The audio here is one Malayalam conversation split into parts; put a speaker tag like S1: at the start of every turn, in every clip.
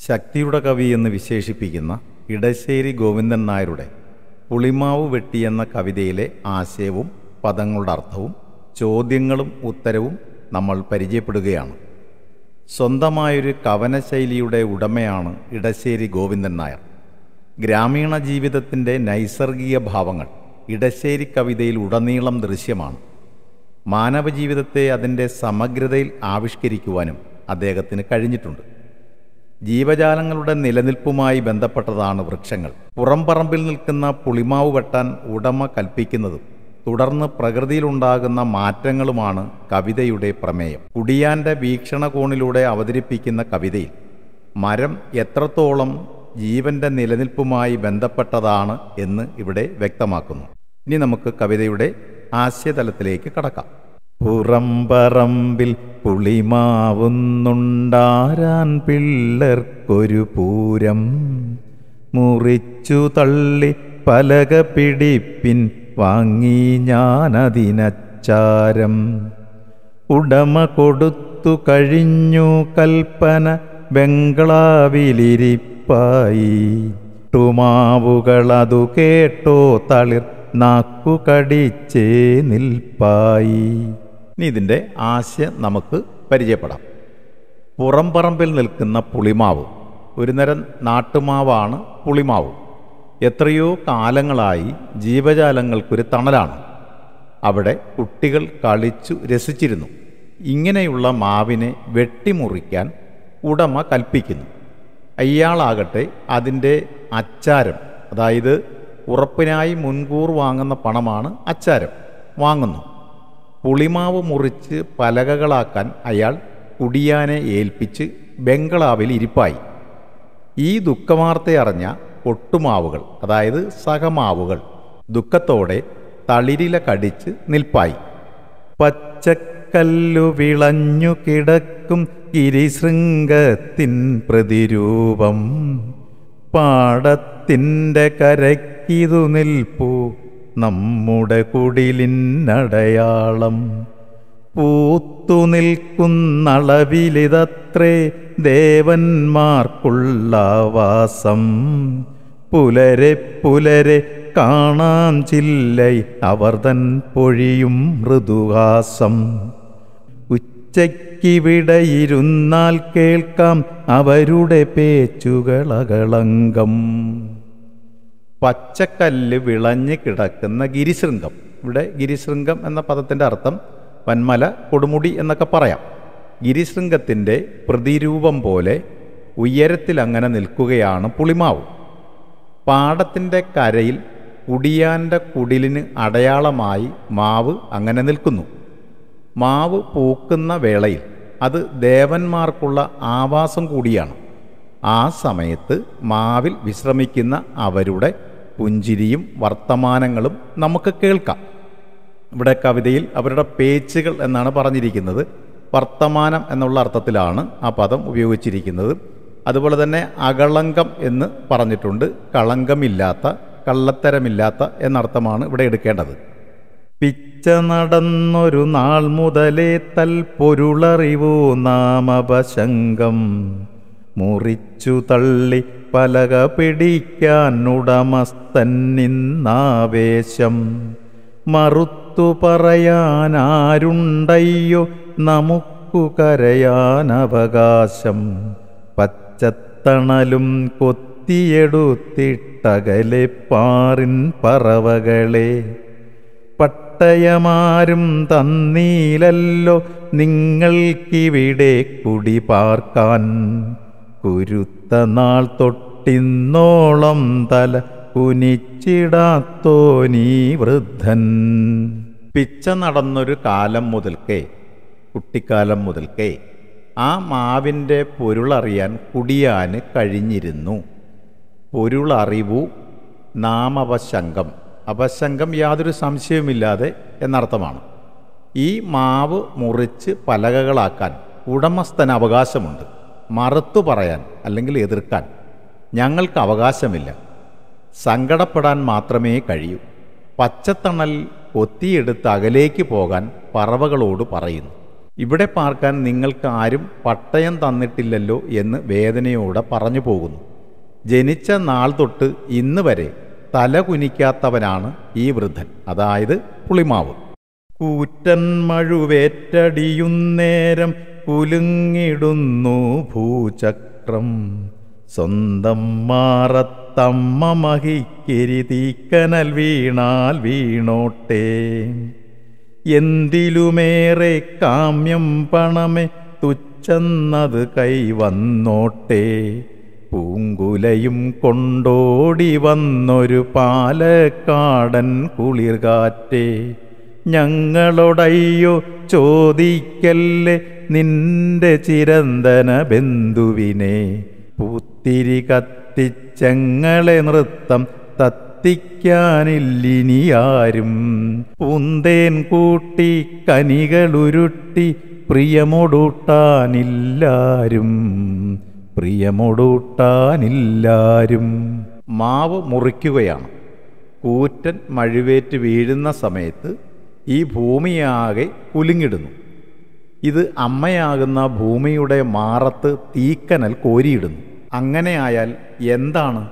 S1: ശക്തിയുടെ കവി എന്ന് വിശേഷിപ്പിക്കുന്ന ഇടശ്ശേരി ഗോവിന്ദൻ നായരുടെ പുളിമാവ് വെട്ടി എന്ന കവിതയിലെ ആശയവും പദങ്ങളുടെ അർത്ഥവും ചോദ്യങ്ങളും ഉത്തരവും നമ്മൾ പരിചയപ്പെടുകയാണ്. സ്വന്തമായൊരു കവനശൈലിയുടെ ഉടമയാണ് ഇടശ്ശേരി ഗോവിന്ദൻ നായർ. ഗ്രാമീണ ജീവിതത്തിൻ്റെ നൈസർഗിക ഭാവങ്ങൾ ഇടശ്ശേരി കവിതയിൽ ഉടനീളം ദൃശ്യമാണ്. മാനവജീവിതത്തെ അതിൻ്റെ സമഗ്രതയിൽ ആവിഷ്കരിക്കുവാനും അദ്ദേഹത്തിന് കഴിഞ്ഞിട്ടുണ്ട്. ജീവജാലങ്ങളുടെ നിലനിൽപ്പുമായി ബന്ധപ്പെട്ടതാണ് വൃക്ഷങ്ങൾ. പുറംപറമ്പിൽ നിൽക്കുന്ന പുളിമാവ് വെട്ടാൻ ഉടമ കൽപ്പിക്കുന്നതും തുടർന്ന് പ്രകൃതിയിലുണ്ടാകുന്ന മാറ്റങ്ങളുമാണ് കവിതയുടെ പ്രമേയം. കുടിയാൻ്റെ വീക്ഷണകോണിലൂടെ അവതരിപ്പിക്കുന്ന കവിതയിൽ മരം എത്രത്തോളം ജീവന്റെ നിലനിൽപ്പുമായി ബന്ധപ്പെട്ടതാണ് എന്ന് ഇവിടെ വ്യക്തമാക്കുന്നു. ഇനി നമുക്ക് കവിതയുടെ ആശയതലത്തിലേക്ക് കടക്കാം. പുറംപറമ്പിൽ പുളിമാവുന്നുണ്ടാരാൻ പിള്ളർക്കൊരു പൂരം, മുറിച്ചു തള്ളി പലക പിടിപ്പിൻ വാങ്ങി ഞാനതിനച്ചാരം. ഉടമ കൊടുത്തു കഴിഞ്ഞു കൽപ്പന ബംഗ്ലാവിലിരിപ്പായി, ടുമാവുകളതു കേട്ടോ തളിർ നാക്കു കടിച്ചേ നിൽപ്പായി. ഇനി ഇതിൻ്റെ ആശയം നമുക്ക് പരിചയപ്പെടാം. പുറംപറമ്പിൽ നിൽക്കുന്ന പുളിമാവ് ഒരു തരം നാട്ടുമാവാണ്. പുളിമാവ് എത്രയോ കാലങ്ങളായി ജീവജാലങ്ങൾക്കൊരു തണലാണ്. അവിടെ കുട്ടികൾ കളിച്ചു രസിച്ചിരുന്നു. ഇങ്ങനെയുള്ള മാവിനെ വെട്ടിമുറിക്കാൻ ഉടമ കൽപ്പിക്കുന്നു. അയാളാകട്ടെ അതിൻ്റെ അച്ചാരം, അതായത് ഉറപ്പിനായി മുൻകൂർ വാങ്ങുന്ന പണമാണ് അച്ചാരം, വാങ്ങുന്നു. പുളിമാവ് മുറിച്ച് പലകകളാക്കാൻ അയാൾ കുടിയാനെ ഏൽപ്പിച്ച് ബംഗ്ലാവിൽ ഇരിപ്പായി. ഈ ദുഃഖവാർത്തയറിഞ്ഞ ഒട്ടുമാവുകൾ, അതായത് സഹമാവുകൾ, ദുഃഖത്തോടെ തളിരില കടിച്ച് നിൽപ്പായി. പച്ചക്കല്ലു വിളഞ്ഞു കിടക്കും ഗിരിശൃംഗത്തിൻ പ്രതിരൂപം, പാടത്തിൻ്റെ കരയ്ക്കിതു നിൽപ്പൂ നമ്മുടെ കുടിലിനടയാളം. പൂത്തു നിൽക്കുന്നളവിലിതത്രേ ദേവന്മാർക്കുള്ള വാസം, പുലരെ പുലരെ കാണാം ചില്ലൈ അവർ തൻ പൊഴിയും മൃദുഹാസം. ഉച്ചയ്ക്കിവിടെയിരുന്നാൽ കേൾക്കാം അവരുടെ പേച്ചുകളകളങ്കം. പച്ചക്കല്ല് വിളഞ്ഞ് കിടക്കുന്ന ഗിരിശൃംഗം. ഇവിടെ ഗിരിശൃംഗം എന്ന പദത്തിൻ്റെ അർത്ഥം വന്മല, കൊടുമുടി എന്നൊക്കെ പറയാം. ഗിരിശൃംഗത്തിൻ്റെ പ്രതിരൂപം പോലെ ഉയരത്തിൽ അങ്ങനെ നിൽക്കുകയാണ് പുളിമാവ്. പാടത്തിൻ്റെ കരയിൽ കുടിയാൻ്റെ കുടിലിന് അടയാളമായി മാവ് അങ്ങനെ നിൽക്കുന്നു. മാവ് പൂക്കുന്ന വേളയിൽ അത് ദേവന്മാർക്കുള്ള ആവാസം കൂടിയാണ്. ആ സമയത്ത് മാവിൽ വിശ്രമിക്കുന്ന അവരുടെ പുഞ്ചിരിയും വർത്തമാനങ്ങളും നമുക്ക് കേൾക്കാം. ഇവിടെ കവിതയിൽ അവരുടെ പേച്ചുകൾ എന്നാണ് പറഞ്ഞിരിക്കുന്നത്. വർത്തമാനം എന്നുള്ള അർത്ഥത്തിലാണ് ആ പദം ഉപയോഗിച്ചിരിക്കുന്നത്. അതുപോലെ തന്നെ അകളങ്കം എന്ന് പറഞ്ഞിട്ടുണ്ട്. കളങ്കമില്ലാത്ത, കള്ളത്തരമില്ലാത്ത എന്നർത്ഥമാണ് ഇവിടെ എടുക്കേണ്ടത്. പിച്ച നടന്നൊരു നാൾ മുതലേ തൽപൊരുളറിവൂ നാമപശങ്കം, മുറിച്ചു തള്ളി പലക പിടിക്കാൻ ഉടമസ്ഥന്നിന്നാവേശം. മറുത്തു പറയാനാരുണ്ടയ്യോ നമുക്കു കരയാനവകാശം, പച്ചത്തണലും കൊത്തിയെടുത്തിട്ടകലെ പാറിൻ പറവകളെ. പട്ടയമാരും തന്നീലല്ലോ നിങ്ങൾക്കിവിടെ കുടി പാർക്കാൻ, കുരുത്ത നാൾ തൊട്ടിന്നോളം തല കുനിച്ചിടാത്തോനീ വൃദ്ധൻ. പിച്ച നടന്നൊരു കാലം മുതൽക്കേ, കുട്ടിക്കാലം മുതൽക്കേ ആ മാവിൻ്റെ പൊരുളറിയാൻ കുടിയാന് കഴിഞ്ഞിരുന്നു. പൊരുളറിവു നാമപശങ്കം. അപശങ്കം യാതൊരു സംശയവുമില്ലാതെ എന്നർത്ഥമാണ്. ഈ മാവ് മുറിച്ച് പലകകളാക്കാൻ ഉടമസ്ഥന് അവകാശമുണ്ട്. മറുത്തു പറയാൻ അല്ലെങ്കിൽ എതിർക്കാൻ ഞങ്ങൾക്ക് അവകാശമില്ല. സങ്കടപ്പെടാൻ മാത്രമേ കഴിയൂ. പച്ചത്തണൽ കൊത്തിയെടുത്ത് അകലേക്ക് പോകാൻ പറവകളോട് പറയുന്നു. ഇവിടെ പാർക്കാൻ നിങ്ങൾക്ക് ആരും പട്ടയം തന്നിട്ടില്ലല്ലോ എന്ന് വേദനയോടെ പറഞ്ഞു പോകുന്നു. ജനിച്ച നാൾ തൊട്ട് ഇന്ന് വരെ തല കുനിക്കാത്തവനാണ് ഈ വൃദ്ധൻ, അതായത് പുളിമാവ്. കൂറ്റൻ മഴുവേറ്റടിയുന്നേരം കുലുങ്ങിടുന്നു ഭൂചക്രം, സ്വന്തം മാറത്തമ്മ മഹിക്കിരി തീക്കനൽ വീണാൽ വീണോട്ടെ. എന്തിലുമേറെ കാമ്യം പണമേ തുച്ഛന്നത് കൈവന്നോട്ടെ. പൂങ്കുലയും കൊണ്ടോടി വന്നൊരു പാലക്കാടൻ കുളിർകാറ്റേ, ഞങ്ങളോടയ്യോ ചോദിക്കല്ലേ നിന്റെ ചിരന്തന ബന്ധുവിനെ. പൂത്തിരി കത്തിച്ചങ്ങളെ നൃത്തം തത്തിക്കാനില്ലിനിയാരും. പൂന്തേൻ കൂട്ടി കനികളുരുട്ടി പ്രിയമൊടൂട്ടാനില്ലാരും, പ്രിയമൊടൂട്ടാനില്ലാരും. മാവ് മുറിക്കുകയാണ്. കൂറ്റൻ മഴുവേറ്റ് വീഴുന്ന സമയത്ത് ഈ ഭൂമിയാകെ കുലുങ്ങിടുന്നു. ഇത് അമ്മയാകുന്ന ഭൂമിയുടെ മാറത്ത് തീക്കനൽ കോരിയിടുന്നു. അങ്ങനെയായാൽ എന്താണ്?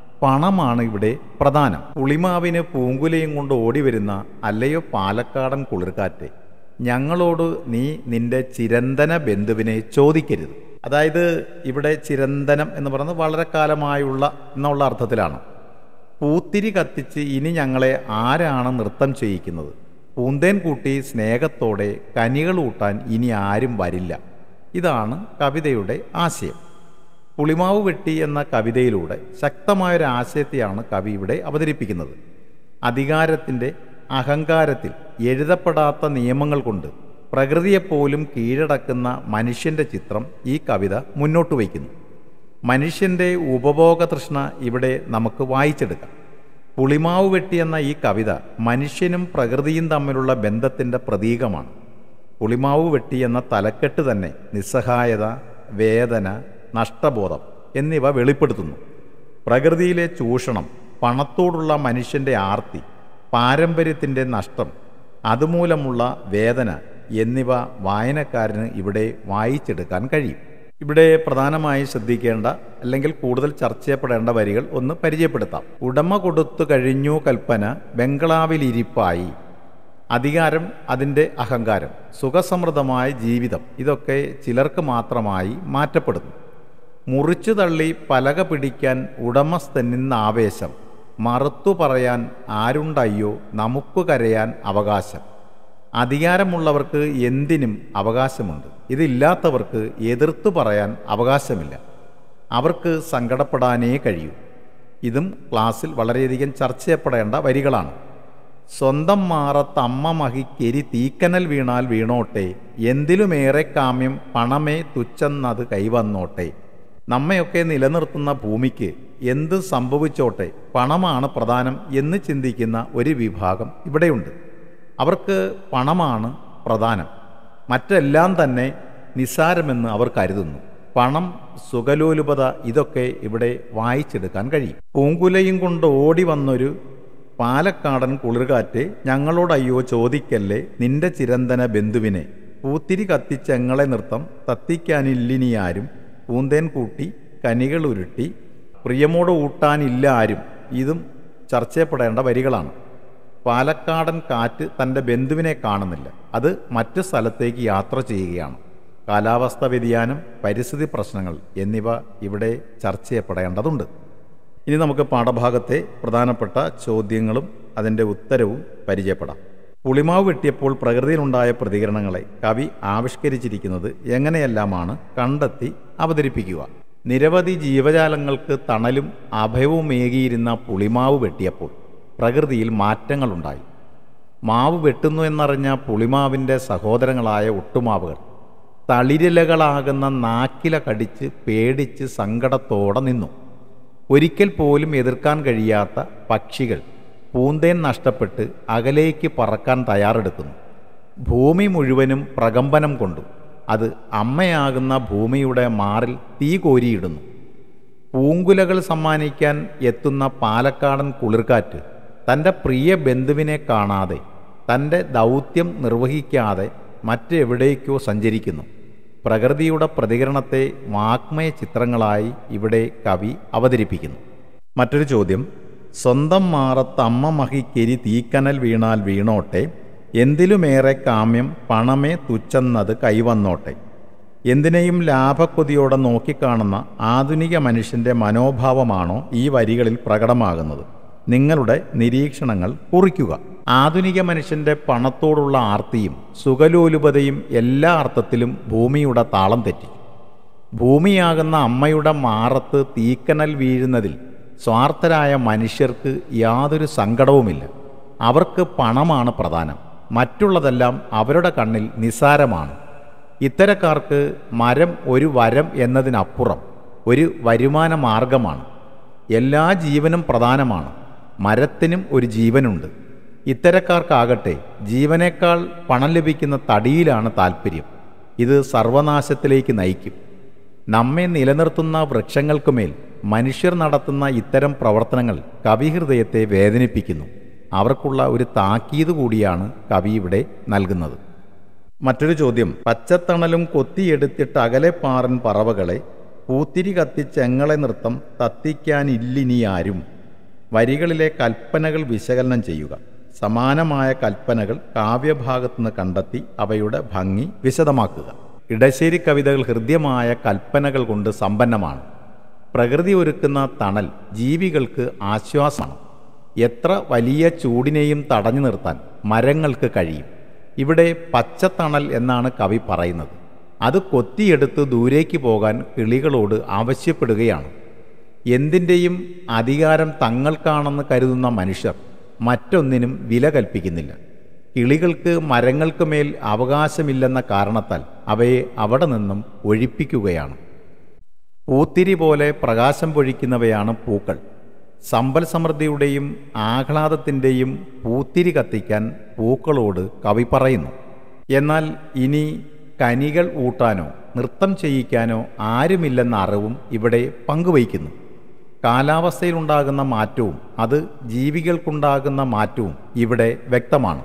S1: പണമാണ് ഇവിടെ പ്രധാനം. പുളിമാവിന് പൂങ്കുലയും കൊണ്ട് ഓടി വരുന്ന അല്ലയോ പാലക്കാടൻ കുളിർക്കാറ്റെ, ഞങ്ങളോട് നീ നിന്റെ ചിരന്തന ബന്ധുവിനെ ചോദിക്കരുത്. അതായത് ഇവിടെ ചിരന്തനം എന്ന് പറയുന്നത് വളരെ കാലമായുള്ള എന്നുള്ള അർത്ഥത്തിലാണ്. പൂത്തിരി കത്തിച്ച് ഇനി ഞങ്ങളെ ആരാണ് നൃത്തം ചെയ്യിക്കുന്നത്? പൂന്തേൻ കൂട്ടി സ്നേഹത്തോടെ കനികൾ ഊട്ടാൻ ഇനി ആരും വരില്ല. ഇതാണ് കവിതയുടെ ആശയം. പുളിമാവ് വെട്ടി എന്ന കവിതയിലൂടെ ശക്തമായൊരാശയത്തെയാണ് കവി ഇവിടെ അവതരിപ്പിക്കുന്നത്. അധികാരത്തിൻ്റെ അഹങ്കാരത്തിൽ എഴുതപ്പെടാത്ത നിയമങ്ങൾ കൊണ്ട് പ്രകൃതിയെപ്പോലും കീഴടക്കുന്ന മനുഷ്യൻ്റെ ചിത്രം ഈ കവിത മുന്നോട്ട് വയ്ക്കുന്നു. മനുഷ്യൻ്റെ ഉപഭോഗ തൃഷ്ണ ഇവിടെ നമുക്ക് വായിച്ചെടുക്കാം. പുളിമാവ് വെട്ടി എന്ന ഈ കവിത മനുഷ്യനും പ്രകൃതിയും തമ്മിലുള്ള ബന്ധത്തിൻ്റെ പ്രതീകമാണ്. പുളിമാവ് വെട്ടി എന്ന തലക്കെട്ട് തന്നെ നിസ്സഹായത, വേദന, നഷ്ടബോധം എന്നിവ വെളിപ്പെടുത്തുന്നു. പ്രകൃതിയിലെ ചൂഷണം, പണത്തോടുള്ള മനുഷ്യൻ്റെ ആർത്തി, പാരമ്പര്യത്തിൻ്റെ നഷ്ടം, അതുമൂലമുള്ള വേദന എന്നിവ വായനക്കാരന് ഇവിടെ വായിച്ചെടുക്കാൻ കഴിയും. ഇവിടെ പ്രധാനമായി ശ്രദ്ധിക്കേണ്ട അല്ലെങ്കിൽ കൂടുതൽ ചർച്ച ചെയ്യപ്പെടേണ്ട വരികൾ ഒന്ന് പരിചയപ്പെടുത്താം. ഉടമ കൊടുത്തു കഴിഞ്ഞു കൽപ്പന ബംഗ്ലാവിലിരിപ്പായി. അധികാരം, അതിൻ്റെ അഹങ്കാരം, സുഖസമൃദ്ധമായ ജീവിതം, ഇതൊക്കെ ചിലർക്ക് മാത്രമായി മാറ്റപ്പെടുന്നു. മുറിച്ചു തള്ളി പലക പിടിക്കാൻ ഉടമസ്ഥനിന്ന് ആവേശം, മറുത്തു പറയാൻ ആരുണ്ടയ്യോ നമുക്ക് കരയാൻ അവകാശം. അധികാരമുള്ളവർക്ക് എന്തിനും അവകാശമുണ്ട്, ഇതില്ലാത്തവർക്ക് എതിർത്തു പറയാൻ അവകാശമില്ല. അവർക്ക് സങ്കടപ്പെടാനേ കഴിയൂ. ഇതും ക്ലാസ്സിൽ വളരെയധികം ചർച്ച ചെയ്യപ്പെടേണ്ട വരികളാണ്. സ്വന്തം മാറത്തമ്മ മഹിക്കെരി തീക്കനൽ വീണാൽ വീണോട്ടെ, എന്തിലുമേറെ കാമ്യം പണമേ തുച്ഛന്നത് കൈവന്നോട്ടെ. നമ്മയൊക്കെ നിലനിർത്തുന്ന ഭൂമിക്ക് എന്ത് സംഭവിച്ചോട്ടെ, പണമാണ് പ്രധാനം എന്ന് ചിന്തിക്കുന്ന ഒരു വിഭാഗം ഇവിടെയുണ്ട്. അവർക്ക് പണമാണ് പ്രധാനം, മറ്റെല്ലാം തന്നെ നിസ്സാരമെന്ന് അവർ കരുതുന്നു. പണം, സുഖലോലുപത, ഇതൊക്കെ ഇവിടെ വായിച്ചെടുക്കാൻ കഴിയും. പൂങ്കുലയും കൊണ്ട് ഓടി വന്നൊരു പാലക്കാടൻ കുളിർകാറ്റെ, ഞങ്ങളോടയ്യോ ചോദിക്കല്ലേ നിന്റെ ചിരന്തന ബന്ധുവിനെ. പൂത്തിരി കത്തിച്ചെങ്ങളെ നൃത്തം തത്തിക്കാനില്ലിനിയാരും, പൂന്തേൻ കൂട്ടി കനികൾ ഉരുട്ടി പ്രിയമോട് ഊട്ടാനില്ല ആരും. ഇതും ചർച്ച ചെയ്യപ്പെടേണ്ട വരികളാണ്. പാലക്കാടൻ കാറ്റ് തൻ്റെ ബന്ധുവിനെ കാണുന്നില്ല, അത് മറ്റു സ്ഥലത്തേക്ക് യാത്ര ചെയ്യുകയാണ്. കാലാവസ്ഥാ വ്യതിയാനം, പരിസ്ഥിതി പ്രശ്നങ്ങൾ എന്നിവ ഇവിടെ ചർച്ച ചെയ്യപ്പെടേണ്ടതുണ്ട്. ഇനി നമുക്ക് പാഠഭാഗത്തെ പ്രധാനപ്പെട്ട ചോദ്യങ്ങളും അതിൻ്റെ ഉത്തരവും പരിചയപ്പെടാം. പുളിമാവ് വെട്ടിയപ്പോൾ പ്രകൃതിയിലുണ്ടായ പ്രതികരണങ്ങളെ കവി ആവിഷ്കരിച്ചിരിക്കുന്നത് എങ്ങനെയെല്ലാമാണ് കണ്ടെത്തി അവതരിപ്പിക്കുക. നിരവധി ജീവജാലങ്ങൾക്ക് തണലും അഭയവുമേകിയിരുന്ന പുളിമാവ് വെട്ടിയപ്പോൾ പ്രകൃതിയിൽ മാറ്റങ്ങളുണ്ടായി. മാവ് വെട്ടുന്നു എന്നറിഞ്ഞ പുളിമാവിൻ്റെ സഹോദരങ്ങളായ ഒട്ടുമാവുകൾ തളിരിലകളാകുന്ന നാക്കില കടിച്ച് പേടിച്ച് സങ്കടത്തോടെ നിന്നു. ഒരിക്കൽ പോലും എതിർക്കാൻ കഴിയാത്ത പക്ഷികൾ പൂന്തേൻ നഷ്ടപ്പെട്ട് അകലേക്ക് പറക്കാൻ തയ്യാറെടുക്കുന്നു. ഭൂമി മുഴുവനും പ്രകമ്പനം കൊണ്ടു. അത് അമ്മയാകുന്ന ഭൂമിയുടെ മാറിൽ തീ കോരിയിടുന്നു. പൂങ്കുലകൾ സമ്മാനിക്കാൻ എത്തുന്ന പാലക്കാടൻ കുളിർക്കാറ്റ് തൻ്റെ പ്രിയ ബന്ധുവിനെ കാണാതെ, തൻ്റെ ദൗത്യം നിർവഹിക്കാതെ മറ്റെവിടേക്കോ സഞ്ചരിക്കുന്നു. പ്രകൃതിയുടെ പ്രതികരണത്തെ വാഗ്മയ ചിത്രങ്ങളായി ഇവിടെ കവി അവതരിപ്പിക്കുന്നു. മറ്റൊരു ചോദ്യം, സ്വന്തം മാറത്ത് അമ്മ മഹിക്കെരി തീക്കനൽ വീണാൽ വീണോട്ടെ, എന്തിലുമേറെ കാമ്യം പണമേ തുച്ഛെന്നത് കൈവന്നോട്ടെ. എന്തിനേയും ലാഭക്കൊതിയോടെ നോക്കിക്കാണുന്ന ആധുനിക മനുഷ്യൻ്റെ മനോഭാവമാണോ ഈ വരികളിൽ പ്രകടമാകുന്നത്? നിങ്ങളുടെ നിരീക്ഷണങ്ങൾ കുറിക്കുക. ആധുനിക മനുഷ്യൻ്റെ പണത്തോടുള്ള ആർത്തിയും സുഖലോലുപതയും എല്ലാ അർത്ഥത്തിലും ഭൂമിയുടെ താളം തെറ്റി. ഭൂമിയാകുന്ന അമ്മയുടെ മാറത്ത് തീക്കനൽ വീഴുന്നതിൽ സ്വാർത്ഥരായ മനുഷ്യർക്ക് യാതൊരു സങ്കടവുമില്ല. അവർക്ക് പണമാണ് പ്രധാനം, മറ്റുള്ളതെല്ലാം അവരുടെ കണ്ണിൽ നിസ്സാരമാണ്. ഇത്തരക്കാർക്ക് മരം ഒരു വരം എന്നതിനപ്പുറം ഒരു വരുമാന മാർഗമാണ്. എല്ലാ ജീവനും പ്രധാനമാണ്, മരത്തിനും ഒരു ജീവനുണ്ട്. ഇത്തരക്കാർക്കാകട്ടെ ജീവനേക്കാൾ പണം ലഭിക്കുന്ന തടിയിലാണ് താൽപ്പര്യം. ഇത് സർവനാശത്തിലേക്ക് നയിക്കും. നമ്മെ നിലനിർത്തുന്ന വൃക്ഷങ്ങൾക്കുമേൽ മനുഷ്യർ നടത്തുന്ന ഇത്തരം പ്രവർത്തനങ്ങൾ കവിഹൃദയത്തെ വേദനിപ്പിക്കുന്നു. അവർക്കുള്ള ഒരു താക്കീത് കൂടിയാണ് കവി ഇവിടെ നൽകുന്നത്. മറ്റൊരു ചോദ്യം, പച്ചത്തണലും കൊത്തിയെടുത്തിട്ട് അകലെ പാറൻ പറവകളെ പൂത്തിരി കത്തിച്ചെങ്ങളെ നൃത്തം തത്തിക്കാനില്ലിനി ആരും. വരികളിലെ കൽപ്പനകൾ വിശകലനം ചെയ്യുക. സമാനമായ കൽപ്പനകൾ കാവ്യഭാഗത്തുനിന്ന് കണ്ടെത്തി അവയുടെ ഭംഗി വിശദമാക്കുക. ഇടശ്ശേരി കവിതകൾ ഹൃദ്യമായ കൽപ്പനകൾ കൊണ്ട് സമ്പന്നമാണ്. പ്രകൃതി ഒരുക്കുന്ന തണൽ ജീവികൾക്ക് ആശ്വാസമാണ്. എത്ര വലിയ ചൂടിനെയും തടഞ്ഞു നിർത്താൻ മരങ്ങൾക്ക് കഴിയും. ഇവിടെ പച്ചത്തണൽ എന്നാണ് കവി പറയുന്നത്. അത് കൊത്തിയെടുത്ത് ദൂരേക്ക് പോകാൻ കിളികളോട് ആവശ്യപ്പെടുകയാണ്. എന്തിൻ്റെയും അധികാരം തങ്ങൾക്കാണെന്ന് കരുതുന്ന മനുഷ്യർ മറ്റൊന്നിനും വില കൽപ്പിക്കുന്നില്ല. കിളികൾക്ക് മരങ്ങൾക്ക് മേൽ അവകാശമില്ലെന്ന കാരണത്താൽ അവയെ അവിടെ നിന്നും ഒഴിപ്പിക്കുകയാണ്. പൂത്തിരി പോലെ പ്രകാശം പൊഴിക്കുന്നവയാണ് പൂക്കൾ. സമ്പൽ സമൃദ്ധിയുടെയും ആഹ്ലാദത്തിൻ്റെയും പൂത്തിരി കത്തിക്കാൻ പൂക്കളോട് കവി പറയുന്നു. എന്നാൽ ഇനി കനികൾ ഊട്ടാനോ നൃത്തം ചെയ്യിക്കാനോ ആരുമില്ലെന്ന അറിവും ഇവിടെ പങ്കുവയ്ക്കുന്നു. കാലാവസ്ഥയിലുണ്ടാകുന്ന മാറ്റവും അത് ജീവികൾക്കുണ്ടാകുന്ന മാറ്റവും ഇവിടെ വ്യക്തമാണ്.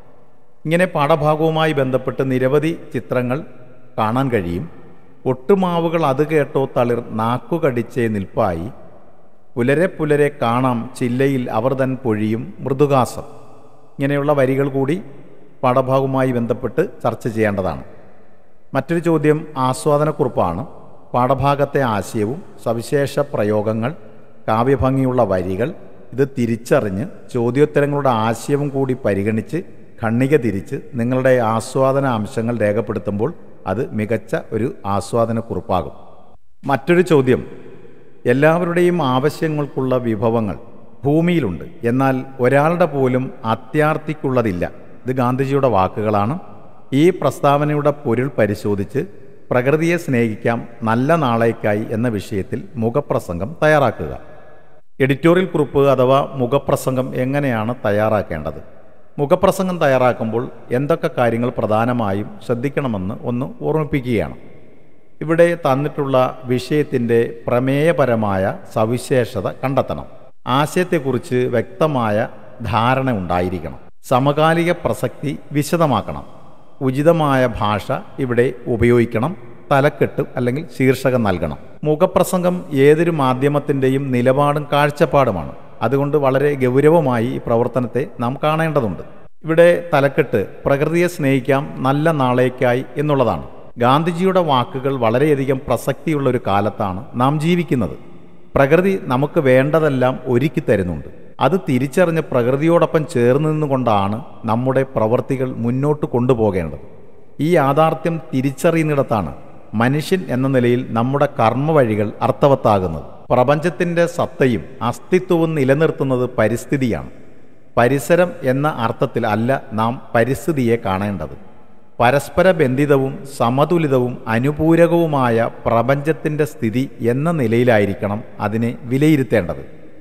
S1: ഇങ്ങനെ പാഠഭാഗവുമായി ബന്ധപ്പെട്ട് നിരവധി ചിത്രങ്ങൾ കാണാൻ കഴിയും. ഒട്ടുമാവുകൾ അത് കേട്ടോ തളിർ നാക്കുകടിച്ചേ നിൽപ്പായി, പുലരെ പുലരെ കാണാം ചില്ലയിൽ അവർ തൻ പൊഴിയും മൃദുകാസം. ഇങ്ങനെയുള്ള വരികൾ കൂടി പാഠഭാഗവുമായി ബന്ധപ്പെട്ട് ചർച്ച ചെയ്യേണ്ടതാണ്. മറ്റൊരു ചോദ്യം ആസ്വാദനക്കുറിപ്പാണ്. പാഠഭാഗത്തെ ആശയവും സവിശേഷ പ്രയോഗങ്ങൾ, കാവ്യഭംഗിയുള്ള വരികൾ ഇത് തിരിച്ചറിഞ്ഞ് ചോദ്യോത്തരങ്ങളുടെ ആശയവും കൂടി പരിഗണിച്ച് ഖണ്ഡിക തിരിച്ച് നിങ്ങളുടെ ആസ്വാദന അംശങ്ങൾ രേഖപ്പെടുത്തുമ്പോൾ അത് മികച്ച ഒരു ആസ്വാദനക്കുറിപ്പാകും. മറ്റൊരു ചോദ്യം, എല്ലാവരുടെയും ആവശ്യങ്ങൾക്കുള്ള വിഭവങ്ങൾ ഭൂമിയിലുണ്ട്, എന്നാൽ ഒരാളുടെ പോലും അത്യാർത്തിക്കുള്ളതില്ല. ഇത് ഗാന്ധിജിയുടെ വാക്കുകളാണ്. ഈ പ്രസ്താവനയുടെ പൊരുൾ പരിശോധിച്ച് പ്രകൃതിയെ സ്നേഹിക്കാം നല്ല നാളേക്കായി എന്ന വിഷയത്തിൽ മുഖപ്രസംഗം തയ്യാറാക്കുക. എഡിറ്റോറിയൽ കുറിപ്പ് അഥവാ മുഖപ്രസംഗം എങ്ങനെയാണ് തയ്യാറാക്കേണ്ടത്? മുഖപ്രസംഗം തയ്യാറാക്കുമ്പോൾ എന്തൊക്കെ കാര്യങ്ങൾ പ്രധാനമായും ശ്രദ്ധിക്കണമെന്ന് ഒന്ന് ഓർമ്മിപ്പിക്കുകയാണ്. ഇവിടെ തന്നിട്ടുള്ള വിഷയത്തിൻ്റെ പ്രമേയപരമായ സവിശേഷത കണ്ടെത്തണം. ആശയത്തെക്കുറിച്ച് വ്യക്തമായ ധാരണ ഉണ്ടായിരിക്കണം. സമകാലിക പ്രസക്തി വിശദമാക്കണം. ഉചിതമായ ഭാഷ ഇവിടെ ഉപയോഗിക്കണം. തലക്കെട്ട് അല്ലെങ്കിൽ ശീർഷകം നൽകണം. മുഖപ്രസംഗം ഏതൊരു മാധ്യമത്തിൻ്റെയും നിലപാടും കാഴ്ചപ്പാടുമാണ്. അതുകൊണ്ട് വളരെ ഗൗരവമായി ഈ പ്രവർത്തനത്തെ നാം കാണേണ്ടതുണ്ട്. ഇവിടെ തലക്കെട്ട് പ്രകൃതിയെ സ്നേഹിക്കാം നല്ല നാളേക്കായി എന്നുള്ളതാണ്. ഗാന്ധിജിയുടെ വാക്കുകൾ വളരെയധികം പ്രസക്തിയുള്ള ഒരു കാലത്താണ് നാം ജീവിക്കുന്നത്. പ്രകൃതി നമുക്ക് വേണ്ടതെല്ലാം ഒരുക്കി തരുന്നുണ്ട്. അത് തിരിച്ചറിഞ്ഞ് പ്രകൃതിയോടൊപ്പം ചേർന്ന് നിന്നുകൊണ്ടാണ് നമ്മുടെ പ്രവൃത്തികൾ മുന്നോട്ട് കൊണ്ടുപോകേണ്ടത്. ഈ യാഥാർത്ഥ്യം തിരിച്ചറിയുന്നിടത്താണ് മനുഷ്യൻ എന്ന നിലയിൽ നമ്മുടെ കർമ്മവഴികൾ അർത്ഥവത്താകുന്നത്. പ്രപഞ്ചത്തിൻ്റെ സത്തയും അസ്തിത്വവും നിലനിർത്തുന്നത് പരിസ്ഥിതിയാണ്. പരിസരം എന്ന അർത്ഥത്തിൽ അല്ല നാം പരിസ്ഥിതിയെ കാണേണ്ടത്. പരസ്പര ബന്ധിതവും സമതുലിതവും അനുപൂരകവുമായ പ്രപഞ്ചത്തിൻ്റെ സ്ഥിതി എന്ന നിലയിലായിരിക്കണം അതിനെ വിലയിരുത്തേണ്ടത്.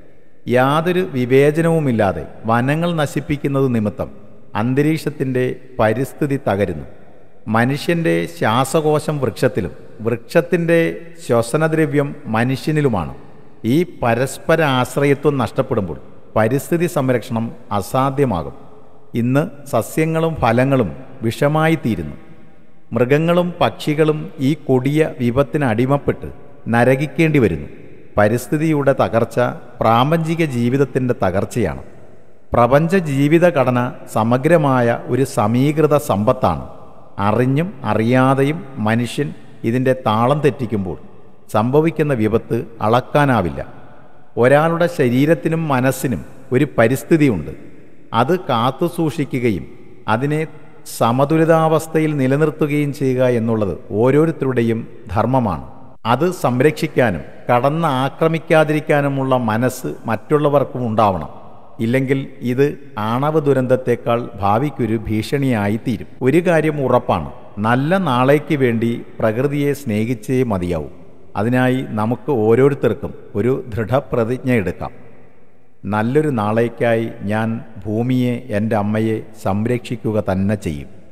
S1: യാതൊരു വിവേചനവുമില്ലാതെ വനങ്ങൾ നശിപ്പിക്കുന്നത് നിമിത്തം അന്തരീക്ഷത്തിൻ്റെ പരിസ്ഥിതി തകരുന്നു. മനുഷ്യൻ്റെ ശ്വാസകോശം വൃക്ഷത്തിലും വൃക്ഷത്തിൻ്റെ ശ്വസനദ്രവ്യം മനുഷ്യനിലുമാണ്. ഈ പരസ്പര ആശ്രയത്വം നഷ്ടപ്പെടുമ്പോൾ പരിസ്ഥിതി സംരക്ഷണം അസാധ്യമാകും. ഇന്ന് സസ്യങ്ങളും ഫലങ്ങളും വിഷമായി തീരുന്നു. മൃഗങ്ങളും പക്ഷികളും ഈ കൊടിയ വിപത്തിന് അടിമപ്പെട്ട് നരകിക്കേണ്ടി വരുന്നു. പരിസ്ഥിതിയുടെ തകർച്ച പ്രാപഞ്ചിക ജീവിതത്തിൻ്റെ തകർച്ചയാണ്. പ്രപഞ്ച ജീവിതഘടന സമഗ്രമായ ഒരു സമീകൃത സമ്പത്താണ്. അറിഞ്ഞും അറിയാതെയും മനുഷ്യൻ ഇതിൻ്റെ താളം തെറ്റിക്കുമ്പോൾ സംഭവിക്കുന്ന വിപത്ത് അളക്കാനാവില്ല. ഒരാളുടെ ശരീരത്തിനും മനസ്സിനും ഒരു പരിസ്ഥിതിയുണ്ട്. അത് കാത്തു സൂക്ഷിക്കുകയും അതിനെ സമതുലിതാവസ്ഥയിൽ നിലനിർത്തുകയും ചെയ്യുക എന്നുള്ളത് ഓരോരുത്തരുടെയും ധർമ്മമാണ്. അത് സംരക്ഷിക്കാനും കടന്ന് ആക്രമിക്കാതിരിക്കാനുമുള്ള മനസ്സ് മറ്റുള്ളവർക്കും ഉണ്ടാവണം. ഇല്ലെങ്കിൽ ഇത് ആണവ ദുരന്തത്തേക്കാൾ ഭാവിക്കൊരു ഭീഷണിയായിത്തീരും. ഒരു കാര്യം ഉറപ്പാണ്, നല്ല നാളേക്ക് വേണ്ടി പ്രകൃതിയെ സ്നേഹിച്ചേ മതിയാവും. അതിനായി നമുക്ക് ഓരോരുത്തർക്കും ഒരു ദൃഢപ്രതിജ്ഞ എടുക്കാം. നല്ലൊരു നാളേക്കായി ഞാൻ ഭൂമിയെ, എൻ്റെ അമ്മയെ സംരക്ഷിക്കുക തന്നെ ചെയ്യും.